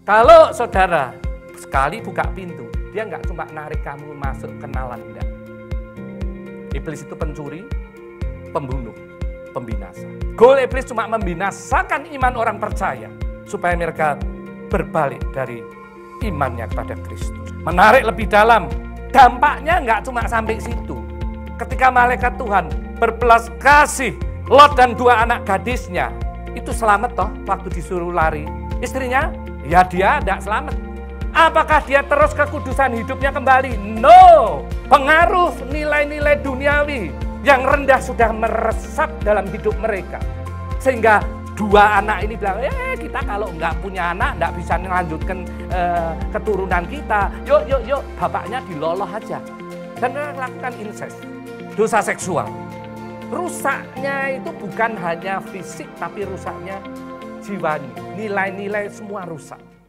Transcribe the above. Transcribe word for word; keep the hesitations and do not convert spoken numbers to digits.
Kalau saudara sekali buka pintu, dia nggak cuma narik kamu masuk kenalan, enggak. Iblis itu pencuri, pembunuh, pembinasa. Goal iblis cuma membinasakan iman orang percaya supaya mereka berbalik dari imannya kepada Kristus. Menarik lebih dalam, dampaknya nggak cuma sampai situ. Ketika malaikat Tuhan berbelas kasih Lot dan dua anak gadisnya, itu selamat toh waktu disuruh lari. Istrinya, ya dia tidak selamat. Apakah dia terus kekudusan hidupnya kembali? No. Pengaruh nilai-nilai duniawi yang rendah sudah meresap dalam hidup mereka. Sehingga dua anak ini bilang, eh kita kalau nggak punya anak, nggak bisa melanjutkan eh, keturunan kita. Yuk, yuk, yuk, bapaknya diloloh aja. Dan mereka lakukan incest, dosa seksual. Rusaknya itu bukan hanya fisik, tapi rusaknya jiwanya. Nilai-nilai semua rusak.